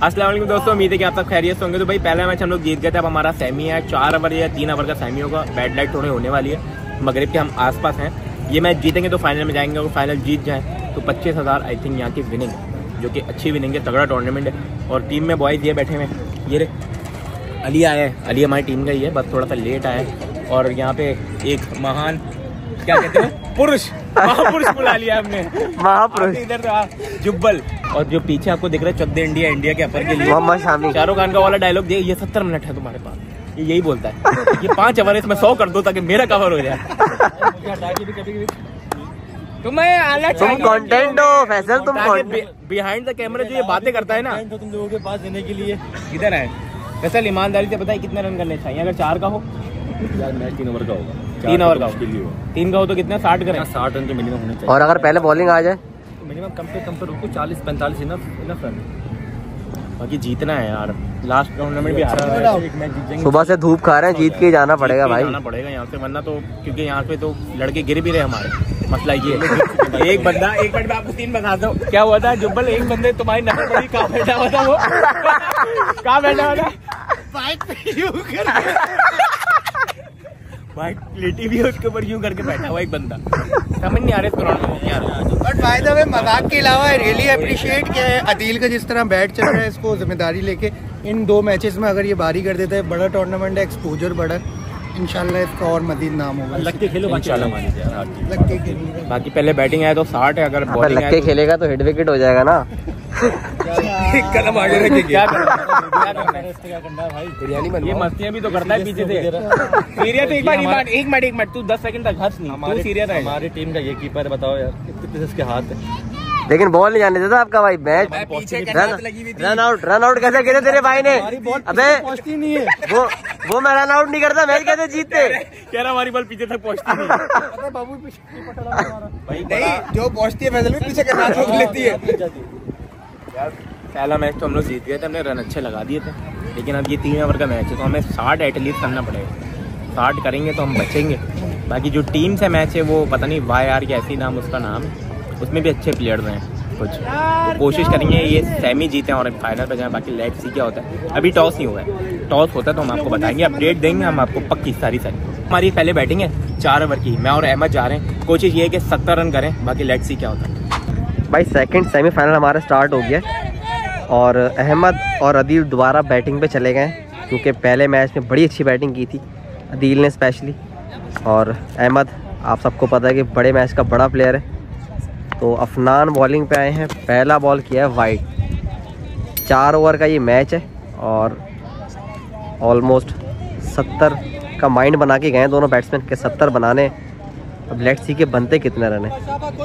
अस्सलाम वालेकुम दोस्तों, उम्मीद है कि आप सब खैरियत से होंगे। तो भाई पहला मैच हम लोग जीत गए थे। अब हमारा सेमी है, 4 ओवर या 3 ओवर का सेमी होगा। बैड लाइट थोड़े होने वाली है, मगरिब के हम आसपास हैं। ये मैच जीतेंगे तो फाइनल में जाएंगे, और फाइनल जीत जाए तो 25,000 आई थिंक यहाँ की विनिंग, जो कि अच्छी विनिंग है, तगड़ा टूर्नामेंट है। और टीम में बॉयज़ ये बैठे हुए हैं, ये अली आया है, अली हमारी टीम का ही है, बस थोड़ा सा लेट आया है। और यहाँ पे एक महान क्या कहते हैं पुरुष, महापुरुष बुला लिया हमने, महापुरुष इधर जुब्बल। और जो पीछे आपको दिख रहा है चक दे इंडिया, इंडिया के अपर के लिए शाहरुख खान का वाला डायलॉग दे, ये 70 मिनट है तुम्हारे पास, ये यही बोलता है। ये 5 ओवर इसमें 100 कर दो ताकि मेरा कवर हो जाए। तुम कंटेंट हो फैसल, तुम बिहाइंड द कैमरा जो ये बातें करता है ना, तो तुम लोगों के पास देने के लिए इधर आए। फैसल ईमानदारी से बताइए कितने रन करने चाहिए? अगर 4 का हो यार मैच 3 ओवर का होगा, 3 ओवर का हो, 3 का हो तो कितना 60 करें, 60 रन तो मिनिमम होने चाहिए। और अगर पहले बॉलिंग आ जाए तो मिनिमम कम पे कम पर 40-45 इनफ रन। बाकी जीतना है यार, लास्ट टूर्नामेंट भी हारा है, एक मैच जीतेंगे। सुबह से धूप खा रहे हैं, जीत के जाना पड़ेगा भाई, जाना पड़ेगा यहाँ से, वरना तो क्योंकि यहाँ पे तो लड़के गिर भी रहे हमारे। मसला ये एक बंदा, एक मिनट में आपको 3 बता दो क्या हुआ था जुब्बल। एक बंदे तुम्हारी नजर पड़ी, कहाँ बैठा हुआ था वो, कहाँ बैठा हुआ था? बाइक पे यूं करके, बाइक लेटी भी है उसके ऊपर, यूं करके बैठा हुआ एक बंदा। समझ नहीं आ रहा इस ग्राउंड में क्या। बट बाय द वे मजाक के अलावा आई रियली अप्रिशिएट कि अदील का जिस तरह बैट चल रहा है, इसको जिम्मेदारी लेके इन 2 मैचेस में अगर ये बारी कर देता है, बड़ा टूर्नामेंट है, एक्सपोजर बड़ा, इंशाल्लाह इसका और मजीद नाम होगा। लग के खेलो इंशाल्लाह, लग के खेलेगा। बाकी पहले बैटिंग आए तो 60 है, अगर बॉलिंग लग के खेलेगा तो हिट विकेट हो जाएगा ना। कदम आगे रख क्या करना है भाई, बिरयानी बन, ये मस्तियां भी तो करता है पीछे से। सीरियस एक मिनट तू 10 सेकंड तक हंस नहीं, तू सीरियस है। हमारी टीम का ये कीपर बताओ यार कितने इसके हाथ है, लेकिन बॉल नहीं जाने देता आपका भाई। मैच रन आउट कैसे गिरे तेरे भाई ने? अबे नहीं है वो मैं रन आउट नहीं करता, मैच कैसे जीतते? कह रहा हमारी बॉल पीछे तक पहुंचती नहीं। बाबू नहीं, जो पहुंचती है फैसल में पीछे करना रोक लेती है यार। पहला मैच तो हम लोग जीत गए थे, हमने रन अच्छे लगा दिए थे, लेकिन अब ये 3 ओवर का मैच है तो हमें 60 एटलीस्ट करना पड़ेगा। 60 करेंगे तो हम बचेंगे। बाकी जो टीम से मैच है वो पता नहीं YR के ऐसी नाम उसका नाम है, उसमें भी अच्छे प्लेयर्स हैं कुछ, तो कोशिश करेंगे ये सेमी जीतें और फाइनल पे जाएं। बाकी लेट्स सी क्या होता है, अभी टॉस नहीं हुआ है, टॉस होता है तो हम आपको बताएंगे, अपडेट देंगे हम आपको पक्की सारी। हमारी पहले बैटिंग है 4 ओवर की, मैं और अहमद जा रहे हैं, कोशिश ये है कि 70 रन करें। बाकी लेट्स सी क्या होता है। भाई सेकंड सेमीफाइनल हमारा स्टार्ट हो गया और अहमद और अदील दोबारा बैटिंग पे चले गए, क्योंकि पहले मैच में बड़ी अच्छी बैटिंग की थी अदील ने स्पेशली, और अहमद आप सबको पता है कि बड़े मैच का बड़ा प्लेयर है। तो अफनान बॉलिंग पे आए हैं, पहला बॉल किया है वाइड। 4 ओवर का ये मैच है और ऑलमोस्ट 70 का माइंड बना के गए दोनों बैट्समैन के, 70 बनाने। अब लेट्स सी के बनते कितने रन है।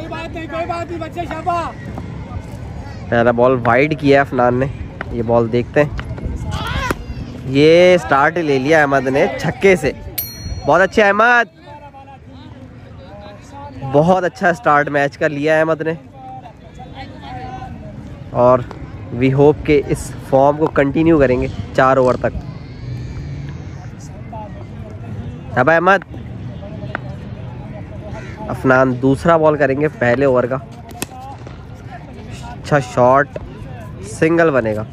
पहला बॉल वाइड किया है अफनान ने, ये बॉल देखते हैं। ये स्टार्ट ले लिया अहमद ने छक्के से, बहुत अच्छे अहमद, बहुत अच्छा स्टार्ट मैच का लिया अहमद ने, और वी होप के इस फॉर्म को कंटिन्यू करेंगे 4 ओवर तक। अब अहमद, अफनान दूसरा बॉल करेंगे पहले ओवर का, अच्छा शॉट, सिंगल बनेगा।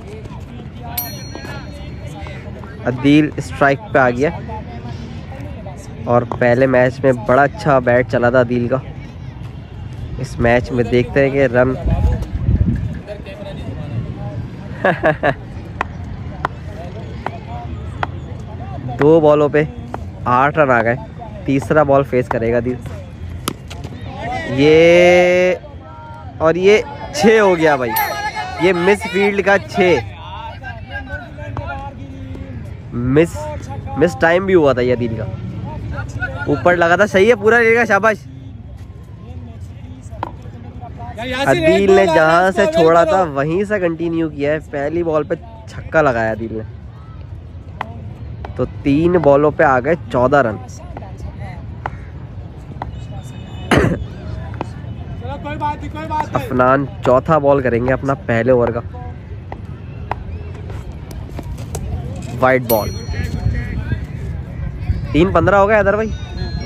अदील स्ट्राइक पे आ गया और पहले मैच में बड़ा अच्छा बैट चला था अदील का। इस मैच में देखते हैं कि रन दो बॉलों पे 8 रन आ गए। तीसरा बॉल फेस करेगा अदील, ये और ये 6 हो गया भाई, ये मिस फील्ड का 6, मिस टाइम भी हुआ था ये अदील का, ऊपर लगा था, सही है, पूरा रहेगा, शाबाश। अदील ने जहां से छोड़ा था वहीं से कंटिन्यू किया है, पहली बॉल पे छक्का लगाया अदील ने, तो 3 बॉलों पे आ गए 14 रन। अफनान चौथा बॉल करेंगे अपना पहले ओवर का, वाइड बॉल, 3-15 हो गया इधर भाई,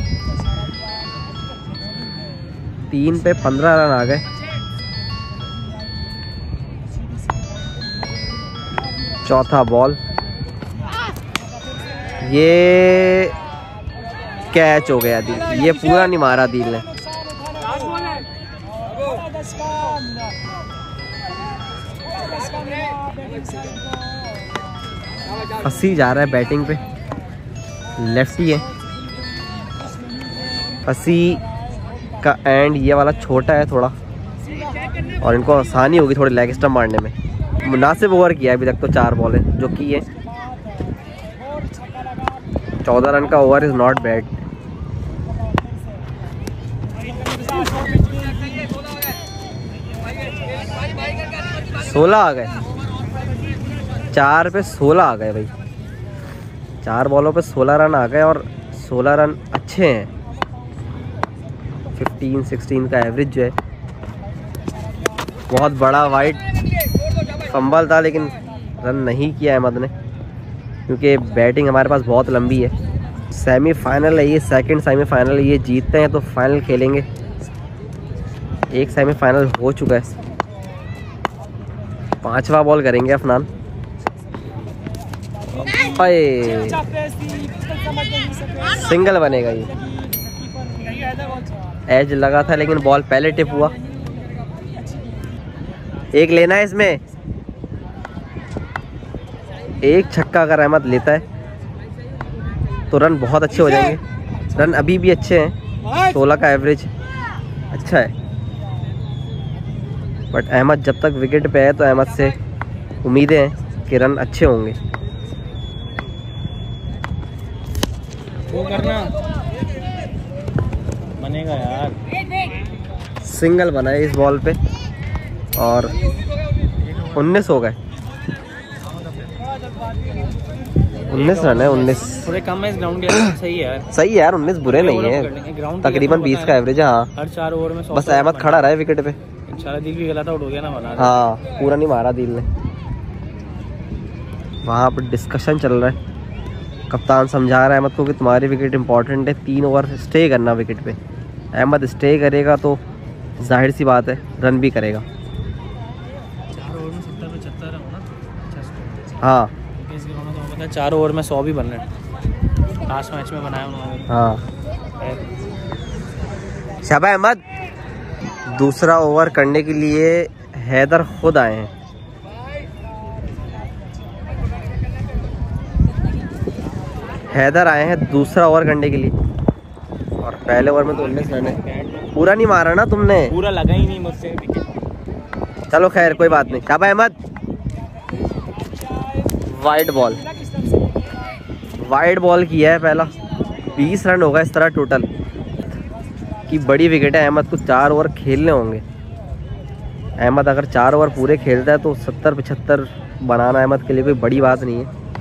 3 पे 15 रन आ गए। चौथा बॉल, ये कैच हो गया दिल, ये पूरा नहीं मारा दिल ने। फसी जा रहा है बैटिंग पे, लेफ्टी है। फसी का एंड ये वाला छोटा है थोड़ा, और इनको आसानी होगी थोड़ी लेग स्टंप मारने में। मुनासिब ओवर किया है अभी तक तो 4 बॉलें जो की है। 14 रन का ओवर इज नॉट बैड। सोलह आ गए, 4 पे 16 आ गए भाई। 4 बॉलों पे 16 रन आ गए और 16 रन अच्छे हैं। 15-16 का एवरेज जो है। बहुत बड़ा वाइड फंबल था लेकिन रन नहीं किया अहमद ने, क्योंकि बैटिंग हमारे पास बहुत लंबी है। सेमीफाइनल है ये, सेकंड सेमीफाइनल है ये। जीतते हैं तो फाइनल खेलेंगे। एक सेमीफाइनल हो चुका है, 5वां बॉल करेंगे अफनान। सिंगल बनेगा ये। एज लगा था लेकिन बॉल पहले टिप हुआ। एक लेना है इसमें, एक छक्का अगर अहमद लेता है तो रन बहुत अच्छे हो जाएंगे। रन अभी भी अच्छे हैं, 16 का एवरेज अच्छा है। बट अहमद जब तक विकेट पे है तो अहमद से उम्मीदें हैं कि रन अच्छे होंगे। वो करना बनेगा यार। सिंगल बना है इस बॉल पे और 19 हो गए। 19 रन है, 19 थोड़े कम है इस ग्राउंड के। सही है यार, सही है यार, 19 बुरे नहीं है। तकरीबन 20 का एवरेज है। हाँ, हर 4 ओवर में 100। बस अहमद खड़ा रहा है विकेट पे। इंशाल्लाह दिल भी गलत आउट हो गया ना बना। हाँ, पूरा नहीं मारा दिल ने। वहाँ पर डिस्कशन चल रहा है, कप्तान समझा रहा है अहमद को कि तुम्हारी विकेट इंपॉर्टेंट है, 3 ओवर स्टे करना विकेट पे। अहमद स्टे करेगा तो जाहिर सी बात है रन भी करेगा। 4 ओवर में 70-75 रन होना। हाँ, 4 ओवर में 100 भी बन रहे हैं। लास्ट मैच में बनाया उन्होंने। हाँ, शाबाश अहमद। दूसरा ओवर करने के लिए हैदर खुद आए हैं। हैदर आए हैं दूसरा ओवर करने के लिए, और पहले ओवर में तो 19 रन है। पूरा नहीं मारा ना तुमने? पूरा लगा ही नहीं मुझसे विकेट। चलो खैर कोई बात नहीं। शाबाश Ahmed. Wide ball, wide ball किया है पहला। 20 रन होगा इस तरह टोटल की बड़ी विकेट है। अहमद को 4 ओवर खेलने होंगे। अहमद अगर 4 ओवर पूरे खेलता है तो 70-75 बनाना अहमद के लिए कोई बड़ी बात नहीं है।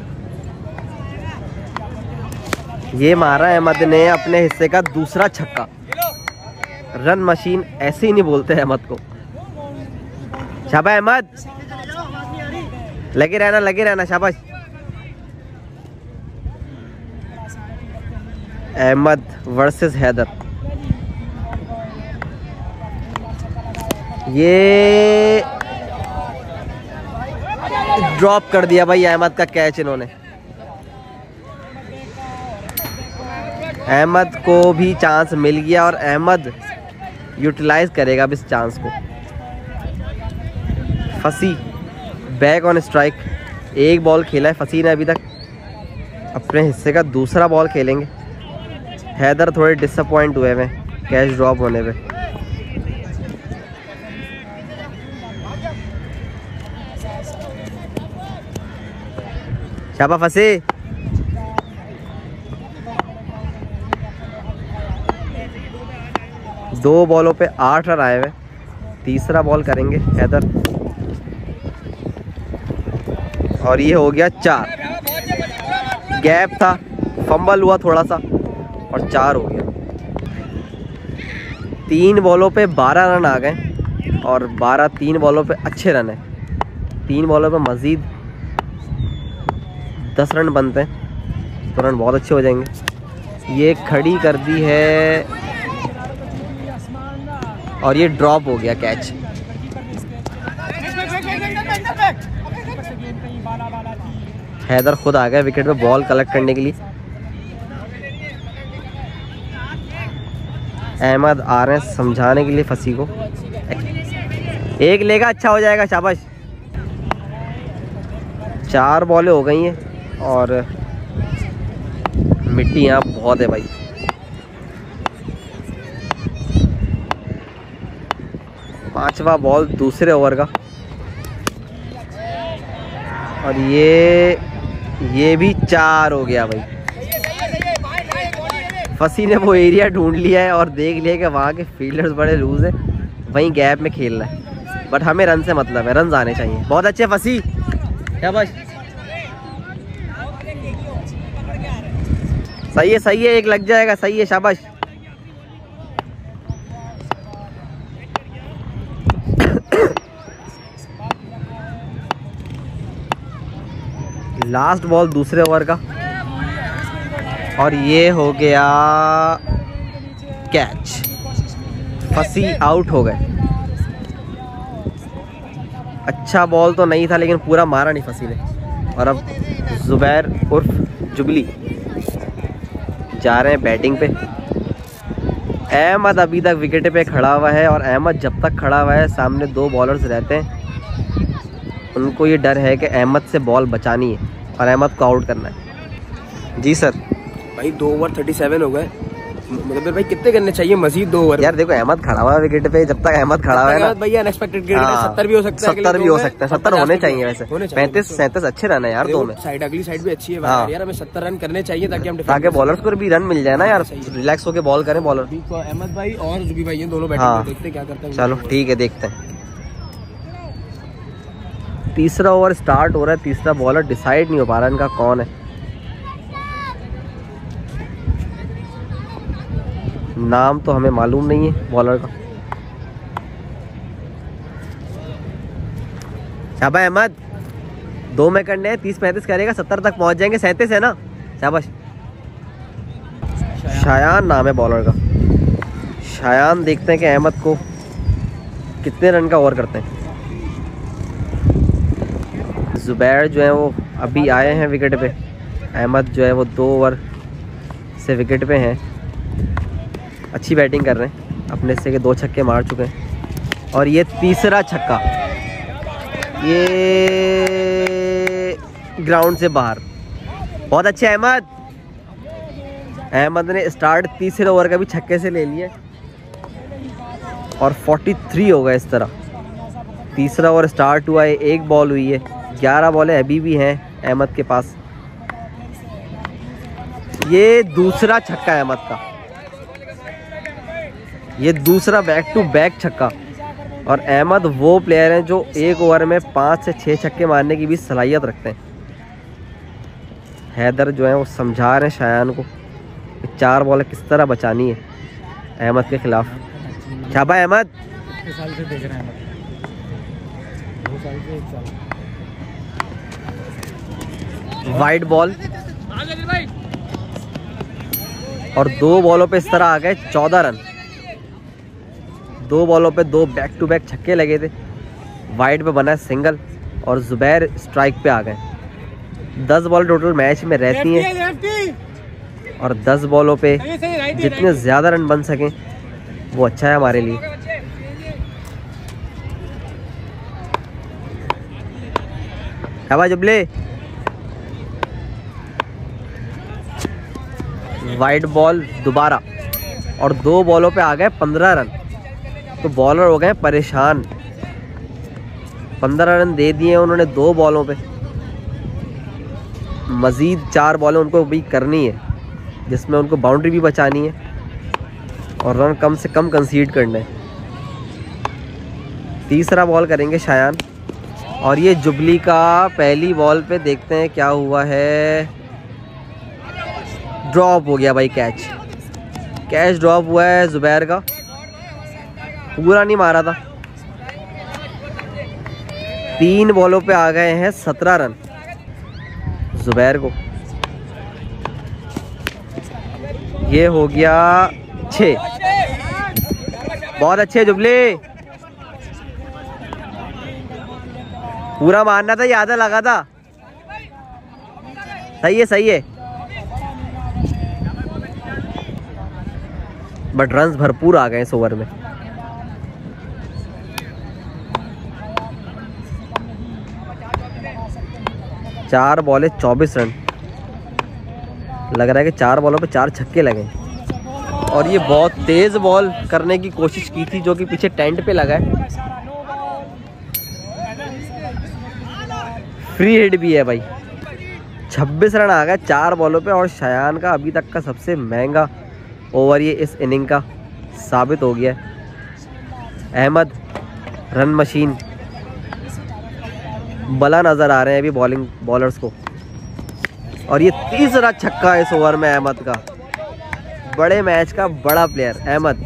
ये मारा अहमद ने अपने हिस्से का दूसरा छक्का। रन मशीन ऐसे ही नहीं बोलते अहमद को। शाबाश अहमद, लगे रहना शाबाश। अहमद वर्सेस हैदर। ये ड्रॉप कर दिया भाई अहमद का कैच इन्होंने। अहमद को भी चांस मिल गया और अहमद यूटिलाइज करेगा अब इस चांस को। Fasi back on strike. एक बॉल खेला है फसी ने अभी तक, अपने हिस्से का दूसरा बॉल खेलेंगे। हैदर थोड़े डिसअपॉइंट हुए हैं कैच ड्रॉप होने पे। शाबाश फसी। दो बॉलों पे 8 रन आए हुए। तीसरा बॉल करेंगे हैदर और ये हो गया 4। गैप था, फंबल हुआ थोड़ा सा और 4 हो गया। 3 बॉलों पे 12 रन आ गए और 3 बॉलों पे अच्छे रन है। 3 बॉलों पे मज़ीद 10 रन बनते हैं तो रन बहुत अच्छे हो जाएंगे। ये खड़ी कर दी है और ये ड्रॉप हो गया कैच। हैदर खुद आ गया विकेट पे बॉल कलेक्ट करने के लिए। अहमद आ रहे हैं समझाने के लिए फसी को। एक लेगा अच्छा हो जाएगा, शाबाश। 4 बॉलें हो गई हैं और मिट्टी यहाँ बहुत है भाई। पांचवा बॉल दूसरे ओवर का और ये भी 4 हो गया भाई। फसी ने वो एरिया ढूंढ लिया है और देख लिया कि वहाँ के फील्डर्स बड़े लूज है, वहीं गैप में खेल रहा है। बट हमें रन से मतलब है, रन आने चाहिए। बहुत अच्छे फसी, शाबाश। सही है, एक लग जाएगा, सही है, शाबाश। लास्ट बॉल दूसरे ओवर का और ये हो गया कैच। फसी आउट हो गए। अच्छा बॉल तो नहीं था लेकिन पूरा मारा नहीं फसी ने। और अब जुबैर उर्फ जुबली जा रहे हैं बैटिंग पे। अहमद अभी तक विकेट पे खड़ा हुआ है और अहमद जब तक खड़ा हुआ है सामने 2 बॉलर्स रहते हैं। उनको ये डर है कि अहमद से बॉल बचानी है और अहमद को आउट करना है। जी सर। भाई 2 ओवर 37 हो गए, मतलब भाई कितने करने चाहिए मजीद 2 ओवर? यार देखो अहमद खड़ा हुआ है विकेट पे, जब तक अहमद खड़ा हुआ है ना भैया अनएक्सपेक्टेड गिर गया। 70 भी हो सकता है, 70 भी हो सकता है, 70 होने चाहिए वैसे। 35-37 अच्छे रन है यार दो में। साइड अगली साइड भी अच्छी है यार, हमें 70 रन करने चाहिए ताकि बॉलर्स को भी रन मिल जाए ना यार, रिलैक्स होके बॉल करें बॉलर। अहमद भाई और जुबी भाई ये दोनों बैटिंग देखते क्या करते हैं। चलो ठीक है, देखते हैं। तीसरा ओवर स्टार्ट हो रहा है। तीसरा बॉलर डिसाइड नहीं हो पा रहा इनका कौन है। नाम तो हमें मालूम नहीं है बॉलर का। शाबाश अहमद, 2 में करने हैं, 30-35 करेगा, 70 तक पहुंच जाएंगे। 37 है ना, शाबाश। शायान नाम है बॉलर का। शायान देखते हैं कि अहमद को कितने रन का ओवर करते हैं। जुबैर जो है वो अभी आए हैं विकेट पे। अहमद जो है वो 2 ओवर से विकेट पे हैं। अच्छी बैटिंग कर रहे हैं, अपने से के 2 छक्के मार चुके हैं और ये तीसरा छक्का ये ग्राउंड से बाहर। बहुत अच्छे अहमद। अहमद ने स्टार्ट तीसरे ओवर का भी छक्के से ले लिया और 43 हो गए इस तरह। तीसरा ओवर स्टार्ट हुआ है, 1 बॉल हुई है, 11 बॉलें अभी भी हैं अहमद के पास। ये दूसरा छक्का है अहमद का, ये दूसरा बैक टू बैक छक्का। और अहमद वो प्लेयर हैं जो 1 ओवर में 5 से 6 छक्के मारने की भी सलाहियत रखते हैं। हैदर जो है वो समझा रहे हैं शायान को कि 4 बॉलें किस तरह बचानी है अहमद के खिलाफ। शाबाश अहमद। वाइड बॉल और 2 बॉलों पे इस तरह आ गए 14 रन। 2 बॉलों पे 2 बैक टू बैक छक्के लगे थे। वाइड पे बना सिंगल और जुबैर स्ट्राइक पे आ गए। 10 बॉल टोटल मैच में रहती हैं और 10 बॉलों पे जितने ज़्यादा रन बन सकें वो अच्छा है हमारे लिए। हवा जुबले। वाइड बॉल दोबारा और 2 बॉलों पे आ गए 15 रन। तो बॉलर हो गए परेशान। 15 रन दे दिए उन्होंने 2 बॉलों पे। मज़ीद 4 बॉलें उनको भी करनी है जिसमें उनको बाउंड्री भी बचानी है और रन कम से कम कंसीड करना है। तीसरा बॉल करेंगे शायान और ये जुबली का पहली बॉल पे देखते हैं क्या हुआ है। ड्रॉप हो गया भाई, कैच ड्रॉप हुआ है जुबैर का, पूरा नहीं मारा था। 3 बॉलों पे आ गए हैं 17 रन जुबैर को। ये हो गया 6। बहुत अच्छे जुबली, पूरा मारना था, ये आधा लगा था। सही है बट रन्स भरपूर आ गए इस ओवर में। चार बॉले 24 रन। लग रहा है कि 4 बॉलों पे 4 छक्के लगे और ये बहुत तेज बॉल करने की कोशिश की थी जो कि पीछे टेंट पे लगा है। फ्री हिट भी है भाई। 26 रन आ गए 4 बॉलों पे और शयान का अभी तक का सबसे महंगा ओवर ये इस इनिंग का साबित हो गया है। अहमद रन मशीन बला नज़र आ रहे हैं अभी बॉलर्स को और ये तीसरा छक्का इस ओवर में अहमद का। बड़े मैच का बड़ा प्लेयर अहमद।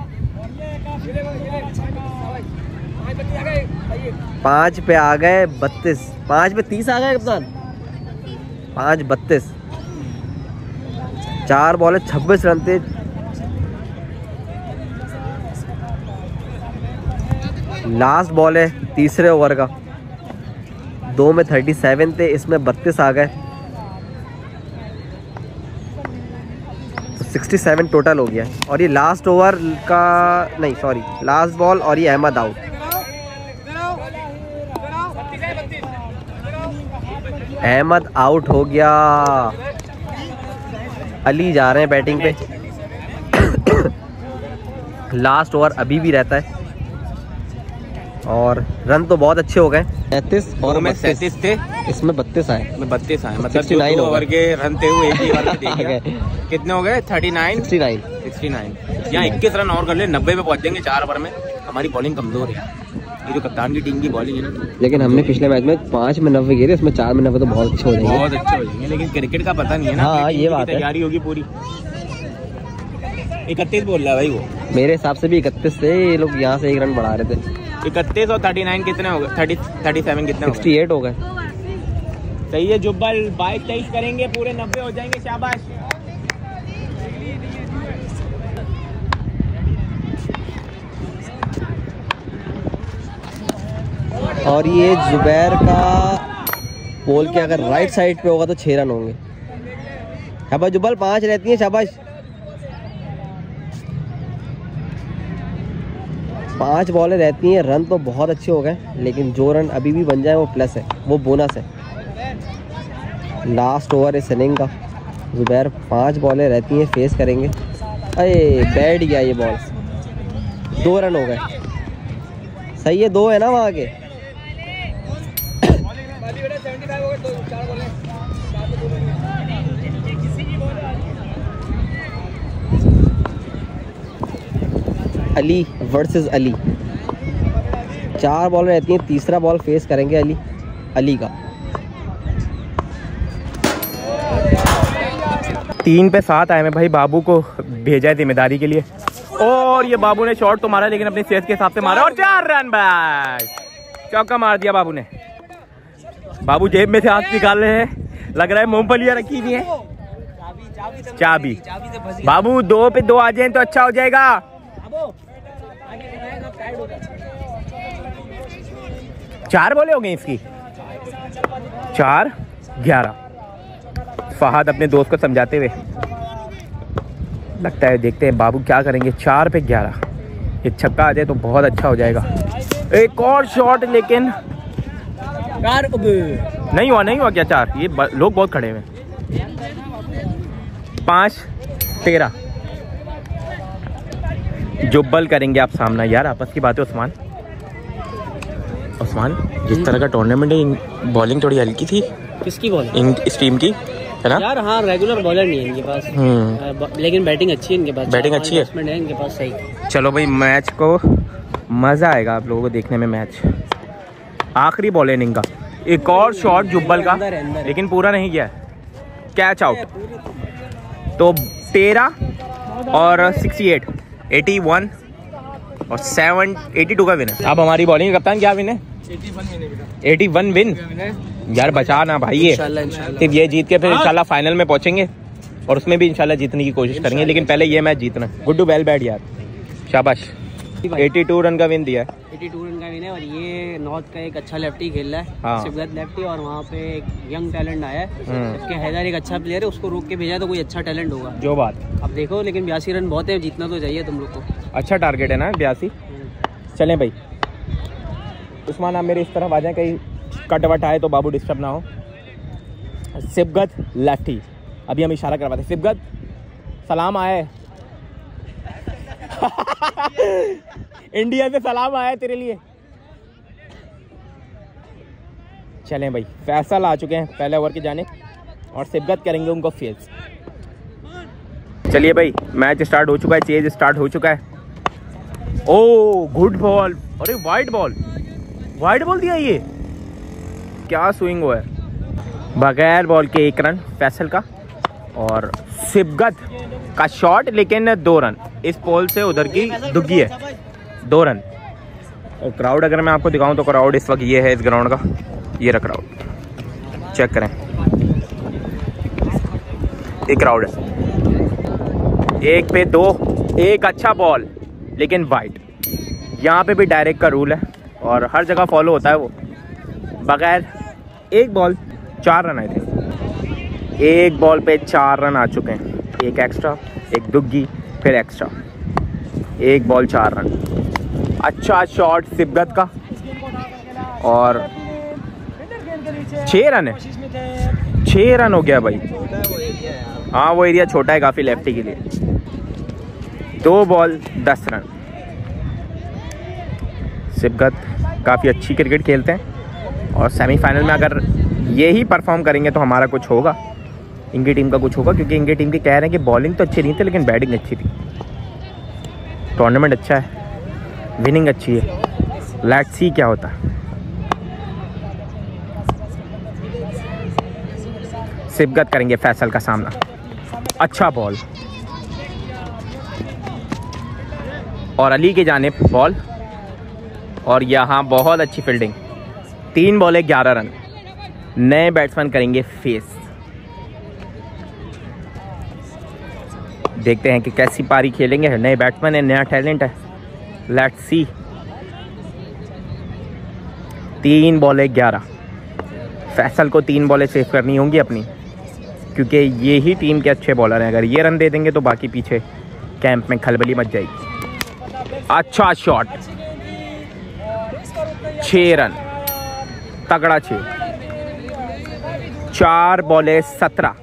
5 पे आ गए 32। 5 पे 30 आ गए कप्तान। 5 32। 4 बॉल 26 रन थे। लास्ट बॉल है तीसरे ओवर का। 2 में 37 थे, इसमें 32 आ गए तो 67 टोटल हो गया। और ये लास्ट ओवर का नहीं सॉरी लास्ट बॉल और ये अहमद आउट। अहमद आउट हो गया। अली जा रहे हैं बैटिंग पे। लास्ट ओवर अभी भी रहता है और रन तो बहुत अच्छे हो गए। 33 और में 37 थे, इसमें 32 आए। 32 आए मतलब 69 ओवर के रन थे वो एक ही ओवर में कितने हो गए? 39 69। यहाँ 21 रन और कर ले 90 पे पहुंच जाएंगे 4 ओवर में। हमारी बॉलिंग कमजोर है, ये जो कप्तान की टीम की बॉलिंग है ना। लेकिन हमने पिछले मैच में 5 में 90 गिरे, इसमें 4 में 90 तो बहुत अच्छे हो जाएंगे। बहुत अच्छे हो जाएंगे लेकिन क्रिकेट का पता नहीं है ना। हाँ ये बात है। तैयारी होगी पूरी। 31 बोल रहा है भाई वो। मेरे हिसाब से भी 31 थे, ये लोग यहाँ से 1 रन बढ़ा रहे थे। 31 और 39 कितने हो गए? 37 कितने? 68 हो गए। सही है जुब्बल। 22-23 करेंगे पूरे 90 हो जाएंगे। शाबाश। और ये जुबैर का पोल के अगर राइट साइड पे होगा तो 6 रन होंगे। शाबाश जुब्बल, 5 रहती हैं। शाबाश। 5 बॉलें रहती हैं। रन तो बहुत अच्छे हो गए लेकिन जो रन अभी भी बन जाए वो प्लस है, वो बोनस है। लास्ट ओवर इस इनिंग का। जुबैर 5 बॉलें रहती हैं, फेस करेंगे। अरे बैठ गया ये बॉल। 2 रन हो गए। सही है, 2 है ना वहाँ के। अली वर्सेस अली। 4 बॉल रहती हैं, तीसरा बॉल फेस करेंगे अली का। 3 पे 7 आए हैं भाई। बाबू को भेजा है जिम्मेदारी के लिए और ये बाबू ने शॉट तो मारा लेकिन अपनी सेहत के हिसाब से मारा और 4 रन भाई। चौका मार दिया बाबू ने। बाबू जेब में से हाथ निकाल रहे हैं, लग रहा है मूंगफलियां रखी हुई हैं। चाबी बाबू 2 पे 2 आ जाए तो अच्छा हो जाएगा। 4 बॉलें हो गई इसकी। 4-11। फहद अपने दोस्त को समझाते हुए लगता है, देखते हैं बाबू क्या करेंगे। 4 पे 11। ये छक्का आ जाए तो बहुत अच्छा हो जाएगा। एक और शॉट लेकिन नहीं हुआ क्या? 4 ये लोग बहुत खड़े हुए। 5-13। जुब्बल करेंगे आप सामना। यार आपस की बात है। उस्मान जिस तरह का टूर्नामेंट है, बॉलिंग थोड़ी हल्की थी। किसकी बॉलिंग? इस टीम की है ना यार। हाँ रेगुलर बॉलर नहीं है इनके पास, लेकिन बैटिंग अच्छी है इनके पास। बैटिंग अच्छी है इनके पास। सही। चलो भाई मैच को मजा आएगा आप लोगों को देखने में। मैच आखिरी बॉल है इनिंग का। एक और शॉट जुब्बल का लेकिन पूरा नहीं गया। Catch out. तो 13 और 68 81 और 82 का विन है। अब हमारी बॉलिंग कप्तान क्या विन है? 81 विन। यार बचा ना भाई। ये सिर्फ ये जीत के फिर इंशाल्लाह फाइनल में पहुंचेंगे और उसमें भी इंशाल्लाह जीतने की कोशिश करेंगे, लेकिन पहले ये मैच जीतना। गुड्डू वेल बैट यार, शाबाश। 82 रन का विन दिया है। 82 रन का विन है और ये नॉर्थ का एक अच्छा लेफ्टी खेल रहा है, हाँ। सिबगत लेफ्टी, और वहाँ पे एक यंग टैलेंट आया है, जबकि हैदर एक अच्छा प्लेयर है, उसको रोक के भेजा तो कोई अच्छा टैलेंट होगा। जो बात, अब देखो, लेकिन 82 रन बहुत है, जीतना तो चाहिए तुम लोग को। अच्छा टारगेट है ना 82। चलें भाई, उस्मान आप मेरे इस तरफ आ जाएं, कहीं कट वट आए तो बाबू डिस्टर्ब ना हो। सिबगत लेफ्टी, अभी हम इशारा करवाते। सिबगत सलाम आए इंडिया से सलाम आया तेरे लिए। चलें भाई, फैसल आ चुके हैं पहले ओवर की जाने और सिबगत करेंगे उनको फेस। चलिए भाई, मैच स्टार्ट हो चुका है, चेज स्टार्ट हो चुका है। ओ गुड बॉल, अरे वाइड बॉल, वाइड बॉल दिया ये, क्या स्विंग हुआ है। बगैर बॉल के 1 रन फैसल का, और सिबगत का शॉट लेकिन 2 रन। इस पोल से उधर की दुग्गी है, 2 रन। और क्राउड अगर मैं आपको दिखाऊं तो क्राउड इस वक्त ये है इस ग्राउंड का, ये रहा क्राउड, चेक करें, ये क्राउड है। 1 पे 2, एक अच्छा बॉल लेकिन वाइड। यहाँ पे भी डायरेक्ट का रूल है और हर जगह फॉलो होता है वो। बगैर 1 बॉल 4 रन आए थे, 1 बॉल पे 4 रन आ चुके हैं। 1 एक्स्ट्रा, 1 दुग्गी, फिर एक्स्ट्रा, 1 बॉल 4 रन। अच्छा शॉट सिबगत का, और 6 रन है, 6 रन हो गया भाई। हाँ वो एरिया छोटा है काफ़ी लेफ्टी के लिए। 2 बॉल 10 रन। सिबगत काफ़ी अच्छी क्रिकेट खेलते हैं और सेमीफाइनल में अगर यही परफॉर्म करेंगे तो हमारा कुछ होगा, इनकी टीम का कुछ होगा, क्योंकि इनकी टीम के कह रहे हैं कि बॉलिंग तो अच्छी नहीं थी लेकिन बैटिंग अच्छी थी। टूर्नामेंट अच्छा है, विनिंग अच्छी है, लेट्स सी क्या होता है। सिबगत करेंगे फैसल का सामना। अच्छा बॉल और अली की जानिब बॉल, और यहाँ बहुत अच्छी फील्डिंग। 3 बॉले 11 रन। नए बैट्समैन करेंगे फेस। देखते हैं कि कैसी पारी खेलेंगे। नए बैट्समैन है, नया टैलेंट है, लेट्स सी। 3 बॉले 11। फैसल को 3 बॉलें सेव करनी होंगी अपनी, क्योंकि ये ही टीम के अच्छे बॉलर हैं। अगर ये रन दे देंगे तो बाकी पीछे कैंप में खलबली मच जाएगी। अच्छा शॉट, 6 रन, तगड़ा 6। 4 बॉले 17।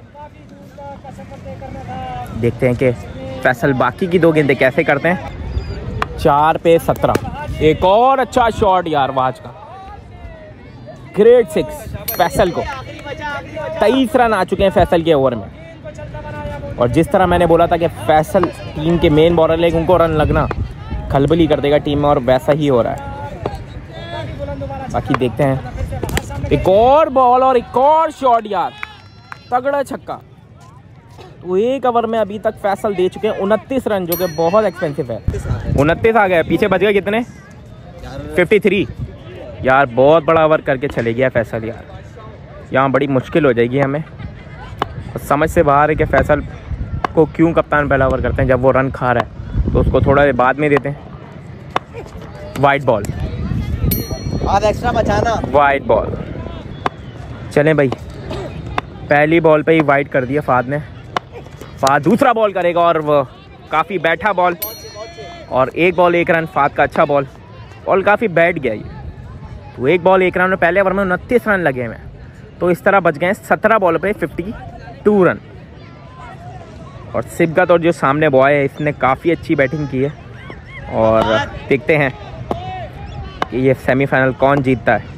देखते हैं कि फैसल बाकी की 2 गेंदें कैसे करते हैं। 4 पे 17। एक और अच्छा शॉट यार वाज का, ग्रेट 6 फैसल को। 23 रन आ चुके हैं फैसल के ओवर में। और जिस तरह मैंने बोला था कि फैसल टीम के मेन बॉलर, लेकिन उनको रन लगना खलबली कर देगा टीम में, और वैसा ही हो रहा है। बाकी देखते हैं। एक और बॉल और एक और शॉट यार, तगड़ा छक्का। तो 1 ओवर में अभी तक फैसल दे चुके हैं 29 रन, जो कि बहुत एक्सपेंसिव है। 29 आ गए, पीछे बच गए कितने, 53 यार। बहुत बड़ा ओवर करके चले गया फैसल यार। यहाँ बड़ी मुश्किल हो जाएगी हमें। समझ से बाहर है कि फैसल को क्यों कप्तान पहला ओवर करते हैं। जब वो रन खा रहा है तो उसको थोड़ा देर बाद में देते हैं। वाइड बॉल, आप एक्स्ट्रा बचाना। Wide ball. चलें भाई, पहली बॉल पे ही वाइड कर दिया फाद ने। फाद दूसरा बॉल करेगा और वो काफ़ी बैठा बॉल, और 1 बॉल 1 रन फाद का। अच्छा बॉल, बॉल काफ़ी बैठ गया ये। तो 1 बॉल 1 रन में पहले ओवर में 29 रन लगे हुए हैं। तो इस तरह बच गए 17 बॉल पे 52 रन। और सिबगत और जो सामने बॉय है, इसने काफ़ी अच्छी बैटिंग की है। और देखते हैं कि ये सेमीफाइनल कौन जीतता है।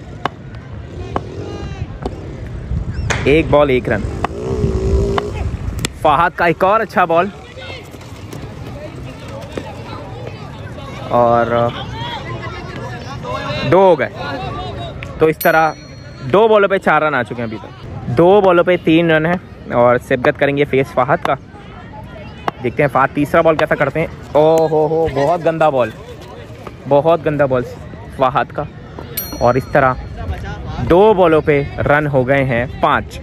1 बॉल 1 रन। फहद का एक और अच्छा बॉल, और 2 हो गए। तो इस तरह 2 बॉलों पे 4 रन आ चुके हैं अभी तक। 2 बॉलों पे 3 रन है, और सिबगत करेंगे फेस फहद का। देखते हैं फहद तीसरा बॉल कैसा करते हैं। ओ हो, बहुत गंदा बॉल, बहुत गंदा बॉल फहद का। और इस तरह 2 बॉलों पे रन हो गए हैं 5।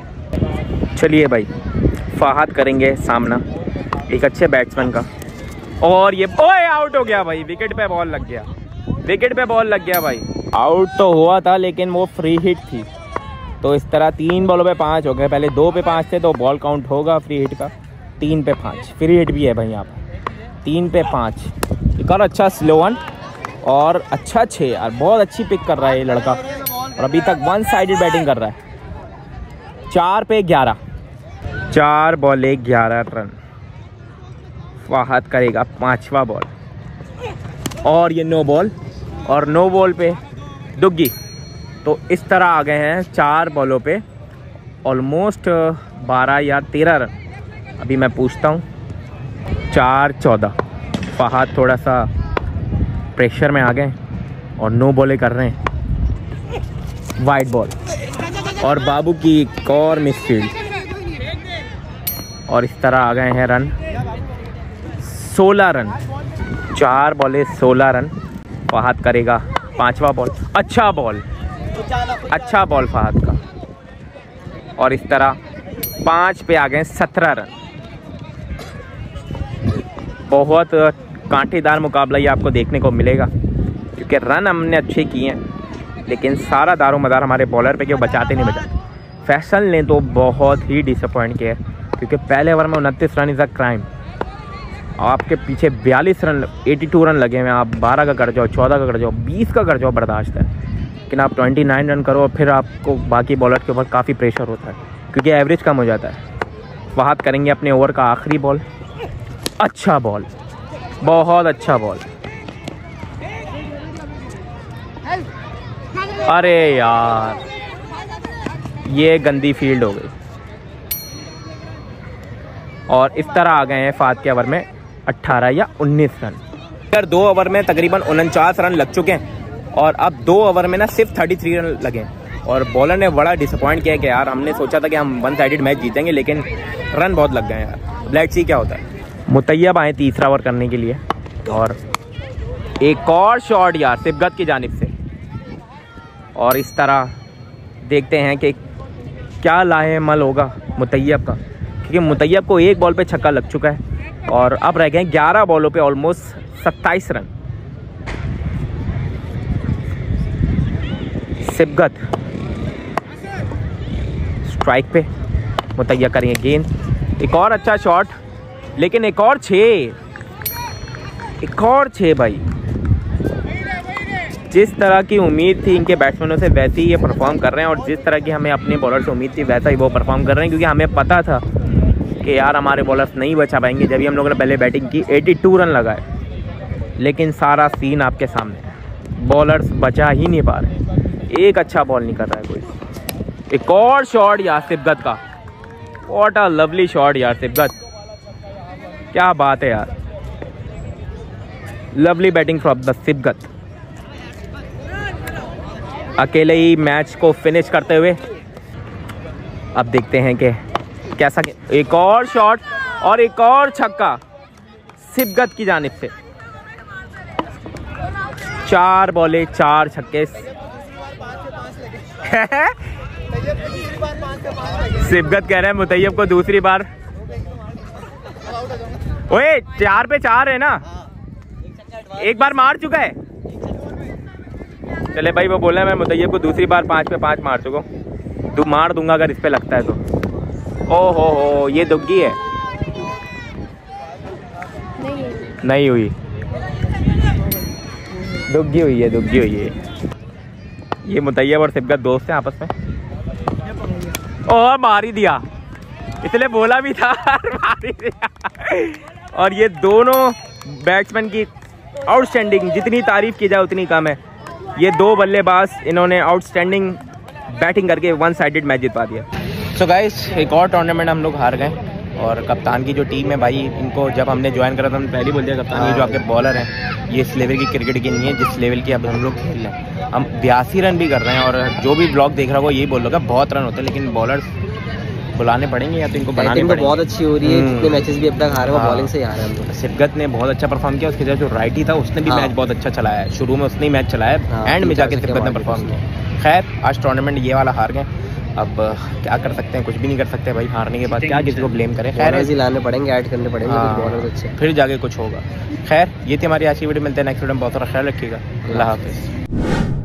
चलिए भाई, फहद करेंगे सामना एक अच्छे बैट्समैन का, और ये ओए आउट हो गया भाई, विकेट पे बॉल लग गया, विकेट पे बॉल लग गया भाई। आउट तो हुआ था लेकिन वो फ्री हिट थी, तो इस तरह 3 बॉलों पे 5 हो गए। पहले 2 पे 5 थे तो बॉल काउंट होगा फ्री हिट का। 3 पे 5 फ्री हिट भी है भाई यहाँ पर। 3 पे 5 एक और अच्छा स्लो वन और अच्छा 6 यार, बहुत अच्छी पिक कर रहा है ये लड़का और अभी तक 1 साइडेड बैटिंग कर रहा है। 4 पे 11, 4 बॉल 11 रन। फहद करेगा 5वां बॉल और ये नो बॉल और नो बॉल पे डुग्गी। तो इस तरह आ गए हैं 4 बॉलों पे ऑलमोस्ट 12 या 13 रन। अभी मैं पूछता हूँ 4-14। फहद थोड़ा सा प्रेशर में आ गए और नो बॉलें कर रहे हैं, वाइड बॉल और बाबू की एक और मिसफील्ड और इस तरह आ गए हैं रन 16 रन। 4 बॉले 16 रन। फहद करेगा 5वां बॉल, अच्छा बॉल, अच्छा बॉल फहद का और इस तरह 5 पे आ गए 17 रन। बहुत कांटेदार मुकाबला ये आपको देखने को मिलेगा क्योंकि रन हमने अच्छे किए हैं लेकिन सारा दारोमदार हमारे बॉलर पे क्यों बचाते नहीं बचाते। फैसल ने तो बहुत ही डिसअपॉइंट किया क्योंकि पहले ओवर में 29 रन इज़ अ क्राइम। आपके पीछे 42 रन 82 रन लगे हुए हैं, आप 12 का कर जाओ, 14 का कर जाओ, 20 का कर जाओ, बर्दाश्त है। लेकिन आप 29 रन करो फिर आपको बाकी बॉलर के ऊपर काफ़ी प्रेशर होता है क्योंकि एवरेज कम हो जाता है। फहद करेंगे अपने ओवर का आखिरी बॉल, अच्छा बॉल, बहुत अच्छा बॉल। अरे यार ये गंदी फील्ड हो गई और इस तरह आ गए हैं फहद के ओवर में 18 या 19 रन। अगर 2 ओवर में तकरीबन 49 रन लग चुके हैं और अब 2 ओवर में ना सिर्फ 33 रन लगे हैं और बॉलर ने बड़ा डिसअपॉइंट किया कि यार हमने सोचा था कि हम 1 साइडेड मैच जीतेंगे लेकिन रन बहुत लग गए यार। लेट्स सी क्या होता है। मुतैयब आए तीसरा ओवर करने के लिए और एक और शॉट यार सिबगत की जानिब से और इस तरह देखते हैं कि क्या लाहेमल होगा मुतैयब का क्योंकि मुतैयब को 1 बॉल पे छक्का लग चुका है और अब रह गए 11 बॉलों पे ऑलमोस्ट 27 रन। सिबगत स्ट्राइक पे, मुतैयब करेंगे गेंद, एक और अच्छा शॉट लेकिन एक और 6 भाई। जिस तरह की उम्मीद थी इनके बैट्समैनों से वैसे ही ये परफॉर्म कर रहे हैं और जिस तरह की हमें अपने बॉलर से उम्मीद थी वैसा ही वो परफॉर्म कर रहे हैं क्योंकि हमें पता था कि यार हमारे बॉलर्स नहीं बचा पाएंगे। जब भी हम लोगों ने पहले बैटिंग की 82 रन लगाए लेकिन सारा सीन आपके सामने है, बॉलर्स बचा ही नहीं पा रहे, एक अच्छा बॉल नहीं कर रहा है कोई। एक और शॉट यार सिबगत का, व्हाट अ लवली शॉट यार सिबगत, क्या बात है यार, lovely batting from the Sibgat. अकेले ही मैच को फिनिश करते हुए अब देखते हैं कि कैसा। एक और शॉट और एक और छक्का सिबगत की जानिब से। 4 बॉले 4 छक्के। सिबगत कह रहे हैं मुतैयब को दूसरी बार। ओए 4 पे 4 है ना, एक बार मार चुका है। चले भाई वो बोला है मैं मुतैयब को दूसरी बार 5 पे 5 मार चुका हूँ, मार दूंगा अगर इस पे लगता है तो। ओ हो ये दुग्गी है, नहीं हुई, दुग्गी हुई है, दुग्गी हुई है। ये मुतैयब और सिबगत दोस्त हैं आपस में। ओह मार ही दिया, इसलिए बोला भी था मार ही दिया। और ये दोनों बैट्समैन की आउटस्टैंडिंग, जितनी तारीफ की जाए उतनी कम है। ये 2 बल्लेबाज इन्होंने आउटस्टैंडिंग बैटिंग करके 1 साइडेड मैच जितवा दिया। सो गाइस एक और टूर्नामेंट हम लोग हार गए और कप्तान की जो टीम है भाई, इनको जब हमने ज्वाइन करा था हमने पहले बोल दिया कप्तान ये जो आपके बॉलर हैं ये इस लेवल की क्रिकेट की नहीं है जिस लेवल की अब हम लोग खेल रहे हैं। हम 82 रन भी कर रहे हैं और जो भी ब्लॉग देख रहा हो यही बोल रहा होगा बहुत रन होते हैं, लेकिन बॉलर्स बुलाने पड़ेंगे या तो इनको बनाने पड़ेंगे। बहुत अच्छी हो रही है, जितने मैचेस भी अब तक हारे वो बॉलिंग से ही हारे हम लोग। सिबगत ने बहुत अच्छा परफॉर्म किया, उसके जो राइटी था उसने भी मैच बहुत अच्छा चलाया है, शुरू में उसने ही मैच चलाया, एंड में जाके सिबगत ने परफॉर्म किया। खैर आज टूर्नामेंट ये वाला हार गए अब क्या कर सकते हैं, कुछ भी नहीं कर सकते भाई, हारने के बाद क्या किसी को ब्लेम करें। खैर ऐसे लाने पड़ेंगे, ऐड करने पड़ेंगे कुछ बॉलर अच्छे, फिर जाके कुछ होगा। खैर ये थी हमारी आज की वीडियो, मिलते हैं नेक्स्ट वीडियो में। बहुत सारा ख्याल रखिएगा, अल्लाह हाफिज़।